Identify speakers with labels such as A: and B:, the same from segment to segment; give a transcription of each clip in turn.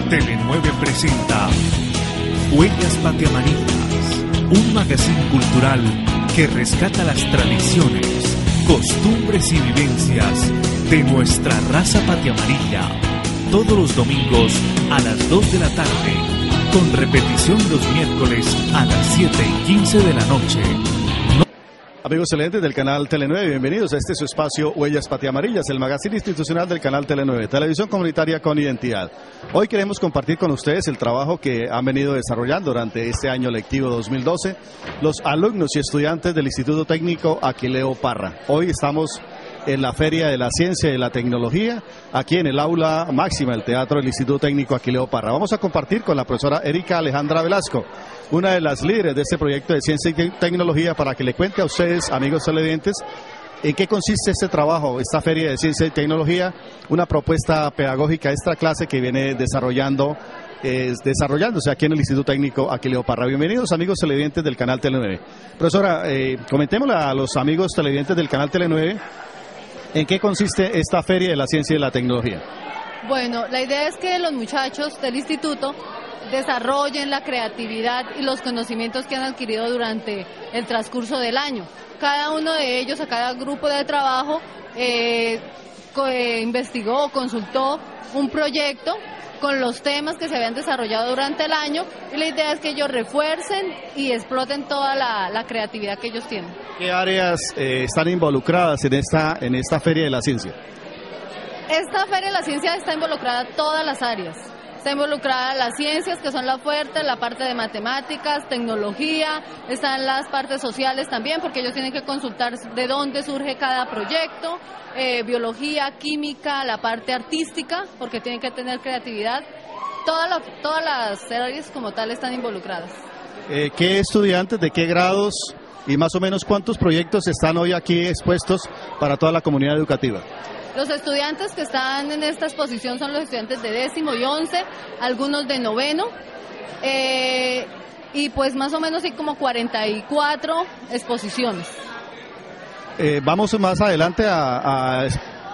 A: Tele9 presenta Huellas Patiamarillas, un magazine cultural que rescata las tradiciones, costumbres y vivencias de nuestra raza patiamarilla. Todos los domingos a las 2 de la tarde, con repetición los miércoles a las 7:15 de la noche.
B: Amigos televidentes del canal Tele9, bienvenidos a este su espacio Huellas Patiamarillas, el magazine institucional del canal Tele9, televisión comunitaria con identidad. Hoy queremos compartir con ustedes el trabajo que han venido desarrollando durante este año lectivo 2012 los alumnos y estudiantes del Instituto Técnico Aquileo Parra. Hoy estamos en la Feria de la Ciencia y de la Tecnología, aquí en el aula máxima del Teatro del Instituto Técnico Aquileo Parra. Vamos a compartir con la profesora Erika Alejandra Velasco, una de las líderes de este proyecto de Ciencia y Tecnología, para que le cuente a ustedes, amigos televidentes, en qué consiste este trabajo, esta Feria de Ciencia y Tecnología, una propuesta pedagógica extra clase que viene desarrollándose aquí en el Instituto Técnico Aquileo Parra. Bienvenidos, amigos televidentes del canal Tele9. Profesora, comentémosle a los amigos televidentes del canal Tele9 en qué consiste esta Feria de la Ciencia y la Tecnología.
C: Bueno, la idea es que los muchachos del instituto desarrollen la creatividad y los conocimientos que han adquirido durante el transcurso del año. Cada uno de ellos, a cada grupo de trabajo, investigó o consultó un proyecto con los temas que se habían desarrollado durante el año, y la idea es que ellos refuercen y exploten toda la creatividad que ellos tienen.
B: ¿Qué áreas están involucradas en esta Feria de la Ciencia?
C: Esta Feria de la Ciencia está involucrada todas las áreas. Está involucrada las ciencias, que son la fuerte, la parte de matemáticas, tecnología, están las partes sociales también, porque ellos tienen que consultar de dónde surge cada proyecto, biología, química, la parte artística, porque tienen que tener creatividad. Todas las áreas como tal están involucradas.
B: ¿Qué estudiantes, de qué grados y más o menos cuántos proyectos están hoy aquí expuestos para toda la comunidad educativa?
C: Los estudiantes que están en esta exposición son los estudiantes de 10º y 11, algunos de 9º, y pues más o menos hay como 44 exposiciones.
B: Vamos más adelante a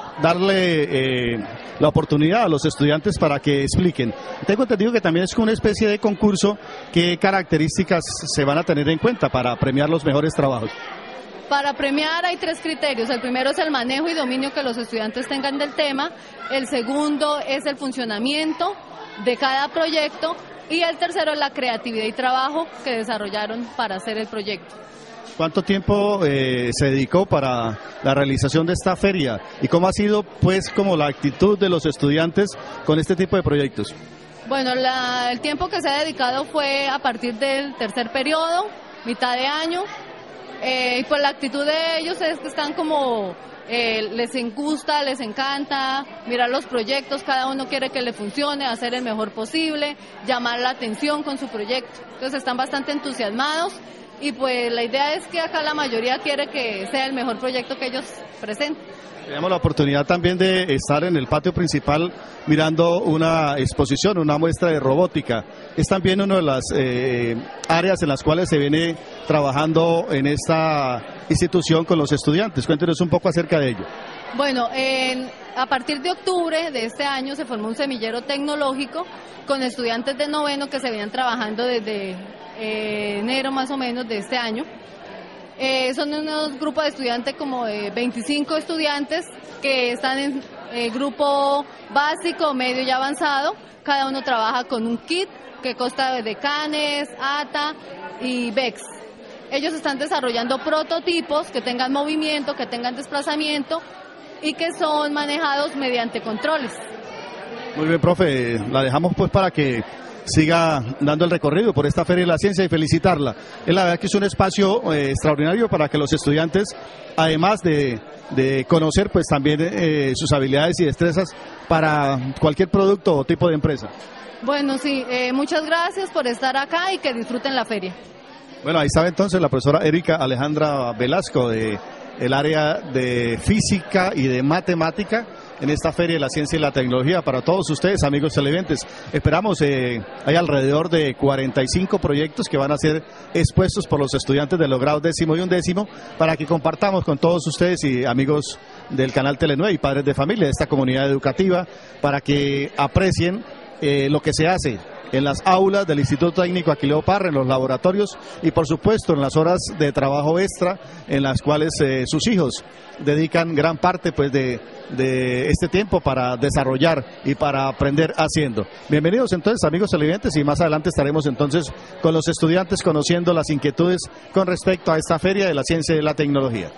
B: darle la oportunidad a los estudiantes para que expliquen. Tengo entendido que también es una especie de concurso. ¿Qué características se van a tener en cuenta para premiar los mejores trabajos?
C: Para premiar hay 3 criterios. El primero es el manejo y dominio que los estudiantes tengan del tema. El segundo es el funcionamiento de cada proyecto. Y el tercero es la creatividad y trabajo que desarrollaron para hacer el proyecto.
B: ¿Cuánto tiempo se dedicó para la realización de esta feria? ¿Y cómo ha sido, pues, como la actitud de los estudiantes con este tipo de proyectos?
C: Bueno, el tiempo que se ha dedicado fue a partir del tercer periodo, mitad de año. Y pues la actitud de ellos es que están como, les gusta, les encanta mirar los proyectos, cada uno quiere que le funcione, hacer el mejor posible, llamar la atención con su proyecto. Entonces están bastante entusiasmados y pues la idea es que acá la mayoría quiere que sea el mejor proyecto que ellos presenten.
B: Tenemos la oportunidad también de estar en el patio principal mirando una exposición, una muestra de robótica. Es también una de las áreas en las cuales se viene trabajando en esta institución con los estudiantes. Cuéntenos un poco acerca de ello.
C: Bueno, a partir de octubre de este año se formó un semillero tecnológico con estudiantes de 9º que se venían trabajando desde enero más o menos de este año. Son unos grupos de estudiantes como de 25 estudiantes que están en grupo básico, medio y avanzado. Cada uno trabaja con un kit que consta de canes, ATA y VEX. Ellos están desarrollando prototipos que tengan movimiento, que tengan desplazamiento y que son manejados mediante controles.
B: Muy bien, profe, la dejamos pues para que siga dando el recorrido por esta Feria de la Ciencia y felicitarla. Es la verdad que es un espacio extraordinario para que los estudiantes, además de conocer pues también sus habilidades y destrezas para cualquier producto o tipo de empresa.
C: Bueno, sí, muchas gracias por estar acá y que disfruten la feria.
B: Bueno, ahí estaba entonces la profesora Erika Alejandra Velasco del área de física y de matemática en esta Feria de la Ciencia y la Tecnología. Para todos ustedes, amigos televidentes, esperamos, hay alrededor de 45 proyectos que van a ser expuestos por los estudiantes de los grados 10º y 11º para que compartamos con todos ustedes y amigos del canal Tele9 y padres de familia de esta comunidad educativa, para que aprecien lo que se hace en las aulas del Instituto Técnico Aquileo Parra, en los laboratorios y por supuesto en las horas de trabajo extra en las cuales sus hijos dedican gran parte pues de este tiempo para desarrollar y para aprender haciendo. Bienvenidos entonces amigos televidentes, y más adelante estaremos entonces con los estudiantes conociendo las inquietudes con respecto a esta Feria de la Ciencia y la Tecnología.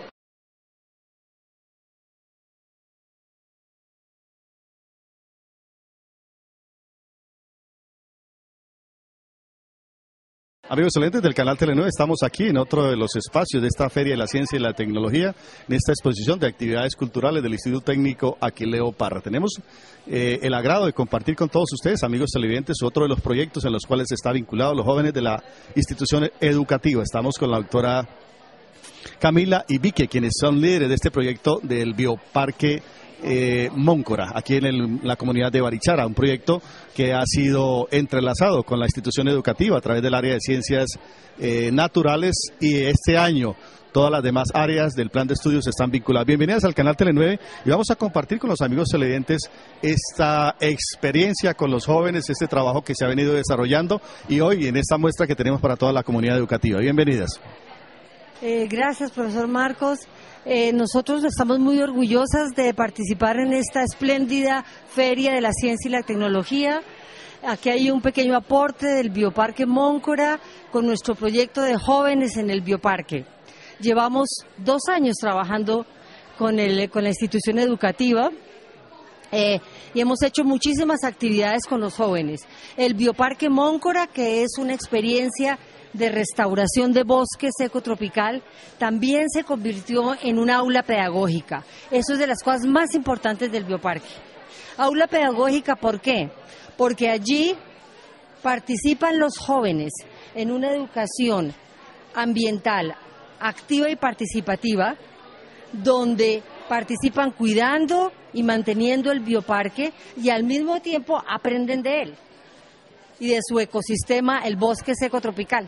B: Amigos excelentes del canal Tele 9, estamos aquí en otro de los espacios de esta Feria de la Ciencia y la Tecnología, en esta exposición de actividades culturales del Instituto Técnico Aquileo Parra. Tenemos el agrado de compartir con todos ustedes, amigos televidentes, otro de los proyectos en los cuales está vinculado los jóvenes de la institución educativa. Estamos con la doctora Camila y Vique, quienes son líderes de este proyecto del Bioparque Móncora, aquí en la comunidad de Barichara, un proyecto que ha sido entrelazado con la institución educativa a través del área de ciencias naturales, y este año todas las demás áreas del plan de estudios están vinculadas. Bienvenidas al canal Tele 9 y vamos a compartir con los amigos televidentes esta experiencia con los jóvenes, este trabajo que se ha venido desarrollando y hoy en esta muestra que tenemos para toda la comunidad educativa. Bienvenidas.
D: Gracias, profesor Marcos. Nosotros estamos muy orgullosas de participar en esta espléndida Feria de la Ciencia y la Tecnología. Aquí hay un pequeño aporte del Bioparque Móncora con nuestro proyecto de jóvenes en el Bioparque. Llevamos 2 años trabajando con la institución educativa y hemos hecho muchísimas actividades con los jóvenes. El Bioparque Móncora, que es una experiencia de restauración de bosque seco tropical, también se convirtió en un aula pedagógica. Eso es de las cosas más importantes del bioparque. Aula pedagógica, ¿por qué? Porque allí participan los jóvenes en una educación ambiental activa y participativa, donde participan cuidando y manteniendo el bioparque y al mismo tiempo aprenden de él y de su ecosistema, el bosque seco tropical.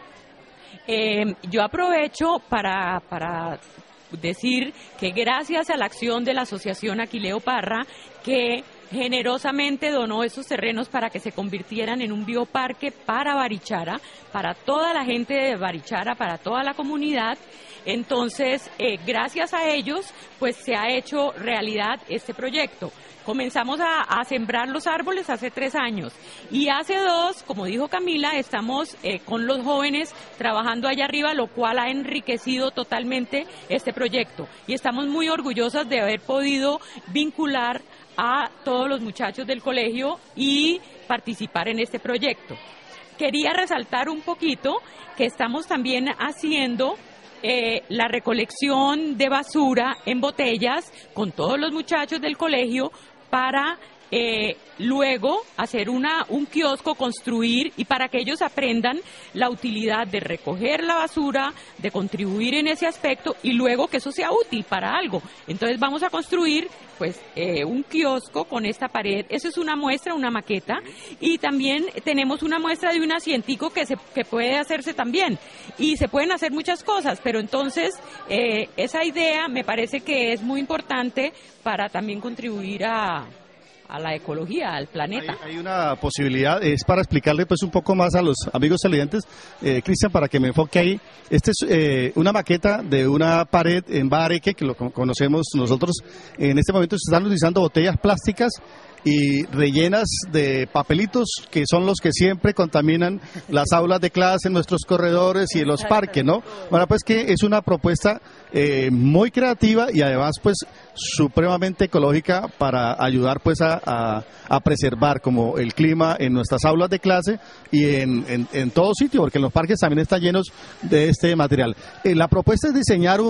E: Yo aprovecho para decir que gracias a la acción de la Asociación Aquileo Parra, que generosamente donó esos terrenos para que se convirtieran en un bioparque para Barichara, para toda la gente de Barichara, para toda la comunidad. Entonces, gracias a ellos, pues se ha hecho realidad este proyecto. Comenzamos a sembrar los árboles hace 3 años y hace 2, como dijo Camila, estamos con los jóvenes trabajando allá arriba, lo cual ha enriquecido totalmente este proyecto. Y estamos muy orgullosas de haber podido vincular a todos los muchachos del colegio y participar en este proyecto. Quería resaltar un poquito que estamos también haciendo la recolección de basura en botellas con todos los muchachos del colegio para luego hacer un kiosco, construir, y para que ellos aprendan la utilidad de recoger la basura, de contribuir en ese aspecto y luego que eso sea útil para algo. Entonces vamos a construir pues un kiosco con esta pared. Eso es una muestra, una maqueta, y también tenemos una muestra de un asientico que puede hacerse también, y se pueden hacer muchas cosas, pero entonces esa idea me parece que es muy importante para también contribuir a la ecología, al planeta.
B: Hay una posibilidad, es para explicarle pues un poco más a los amigos televidentes, Cristian, para que me enfoque ahí. Esta es una maqueta de una pared en Bareque, que lo conocemos nosotros. En este momento se están utilizando botellas plásticas y rellenas de papelitos que son los que siempre contaminan las aulas de clase, nuestros corredores y los parques, ¿no? Bueno, pues que es una propuesta muy creativa y además pues supremamente ecológica para ayudar pues a preservar como el clima en nuestras aulas de clase y en todo sitio, porque en los parques también están llenos de este material. La propuesta es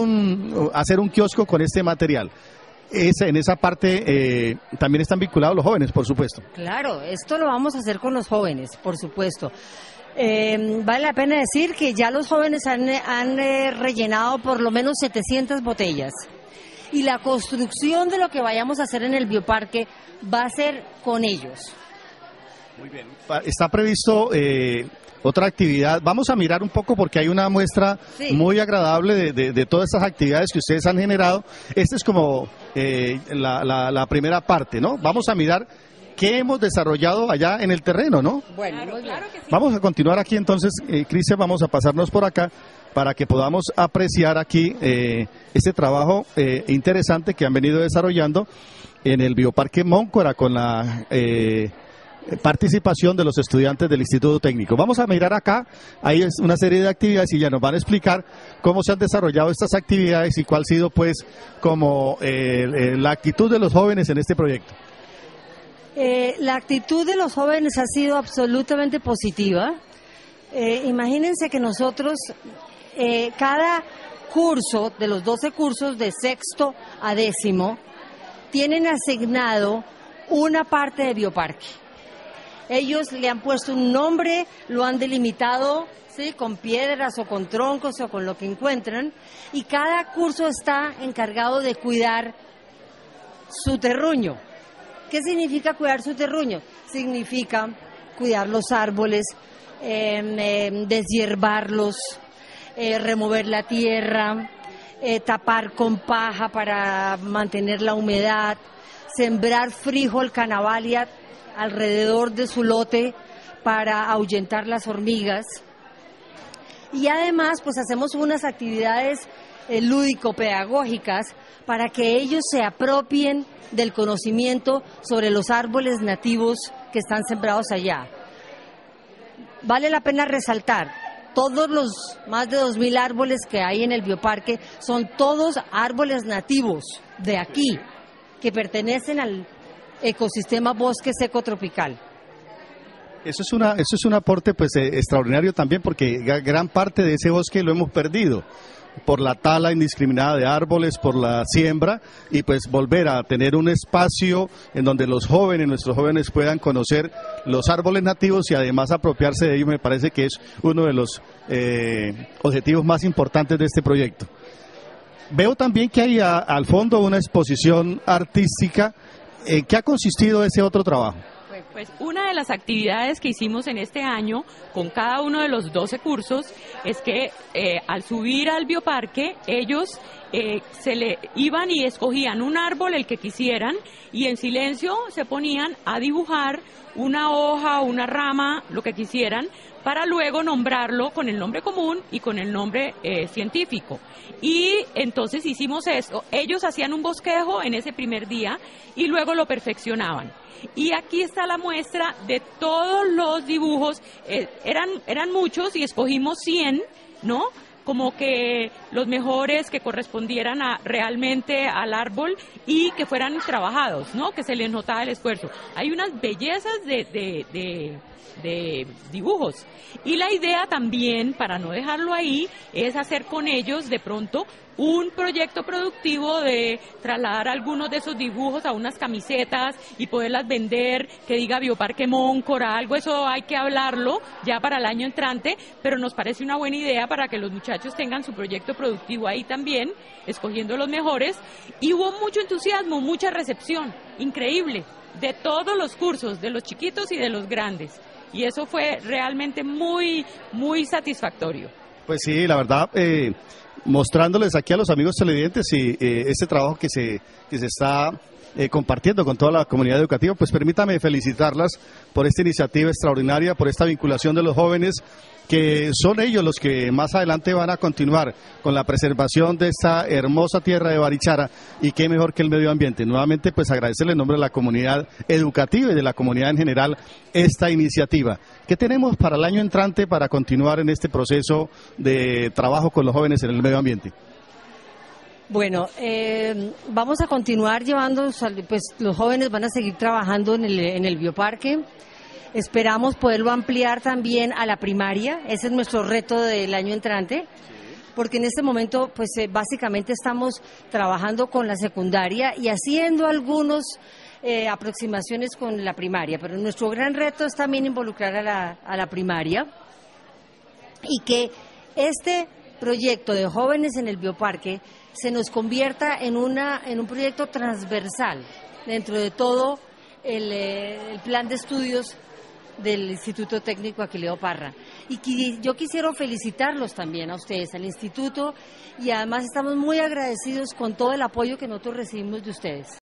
B: hacer un kiosco con este material. En esa parte también están vinculados los jóvenes, por supuesto.
D: Claro, esto lo vamos a hacer con los jóvenes, por supuesto. Vale la pena decir que ya los jóvenes han rellenado por lo menos 700 botellas. Y la construcción de lo que vayamos a hacer en el bioparque va a ser con ellos.
B: Muy bien. Está previsto otra actividad. Vamos a mirar un poco porque hay una muestra muy agradable de todas estas actividades que ustedes han generado. Esta es como la primera parte, ¿no? Vamos a mirar qué hemos desarrollado allá en el terreno, ¿no?
D: Bueno,
E: Claro que sí.
B: Vamos a continuar aquí entonces, Cristian, vamos a pasarnos por acá para que podamos apreciar aquí este trabajo interesante que han venido desarrollando en el Bioparque Móncora con la participación de los estudiantes del Instituto Técnico. Vamos a mirar acá, hay una serie de actividades y ya nos van a explicar cómo se han desarrollado estas actividades y cuál ha sido pues como la actitud de los jóvenes en este proyecto.
D: La actitud de los jóvenes ha sido absolutamente positiva. Imagínense que nosotros, cada curso, de los 12 cursos de sexto a 10º, tienen asignado una parte de bioparque. Ellos le han puesto un nombre, lo han delimitado, ¿sí?, con piedras o con troncos o con lo que encuentran, y cada curso está encargado de cuidar su terruño. ¿Qué significa cuidar su terruño? Significa cuidar los árboles, deshiervarlos, remover la tierra, tapar con paja para mantener la humedad, sembrar frijol, canavalia alrededor de su lote para ahuyentar las hormigas. Y además, pues hacemos unas actividades lúdico-pedagógicas para que ellos se apropien del conocimiento sobre los árboles nativos que están sembrados allá. Vale la pena resaltar, todos los más de 2.000 árboles que hay en el bioparque son todos árboles nativos de aquí, que pertenecen al ecosistema bosque seco tropical.
B: Eso es un aporte pues extraordinario también, porque gran parte de ese bosque lo hemos perdido por la tala indiscriminada de árboles, por la siembra, y pues volver a tener un espacio en donde nuestros jóvenes puedan conocer los árboles nativos y además apropiarse de ellos, me parece que es uno de los objetivos más importantes de este proyecto. Veo también que hay al fondo una exposición artística. ¿En qué ha consistido ese otro trabajo?
E: Pues una de las actividades que hicimos en este año con cada uno de los 12 cursos es que al subir al bioparque ellos se le iban y escogían un árbol, el que quisieran, y en silencio se ponían a dibujar una hoja, una rama, lo que quisieran, para luego nombrarlo con el nombre común y con el nombre científico. Y entonces hicimos esto. Ellos hacían un bosquejo en ese primer día y luego lo perfeccionaban. Y aquí está la muestra de todos los dibujos. Eran muchos y escogimos 100, ¿no?, como que los mejores que correspondieran realmente al árbol y que fueran trabajados, ¿no?, que se les notaba el esfuerzo. Hay unas bellezas de dibujos. Y la idea también, para no dejarlo ahí, es hacer con ellos de pronto un proyecto productivo de trasladar algunos de esos dibujos a unas camisetas y poderlas vender, que diga Bioparque Móncora, algo. Eso hay que hablarlo ya para el año entrante, pero nos parece una buena idea para que los muchachos tengan su proyecto productivo ahí también, escogiendo los mejores. Y hubo mucho entusiasmo, mucha recepción, increíble, de todos los cursos, de los chiquitos y de los grandes. Y eso fue realmente muy, muy satisfactorio.
B: Pues sí, la verdad, mostrándoles aquí a los amigos televidentes y este trabajo que se está compartiendo con toda la comunidad educativa, pues permítame felicitarlas por esta iniciativa extraordinaria, por esta vinculación de los jóvenes, que son ellos los que más adelante van a continuar con la preservación de esta hermosa tierra de Barichara, y qué mejor que el medio ambiente. Nuevamente, pues agradecerle en nombre de la comunidad educativa y de la comunidad en general esta iniciativa. ¿Qué tenemos para el año entrante para continuar en este proceso de trabajo con los jóvenes en el medio ambiente?
D: Bueno, vamos a continuar llevando, pues los jóvenes van a seguir trabajando en el bioparque. Esperamos poderlo ampliar también a la primaria. Ese es nuestro reto del año entrante, porque en este momento pues básicamente estamos trabajando con la secundaria y haciendo algunos aproximaciones con la primaria, pero nuestro gran reto es también involucrar a la primaria, y que este proyecto de jóvenes en el bioparque se nos convierta en un proyecto transversal dentro de todo el plan de estudios del Instituto Técnico Aquileo Parra. Y yo quisiera felicitarlos también a ustedes, al instituto, y además estamos muy agradecidos con todo el apoyo que nosotros recibimos de ustedes.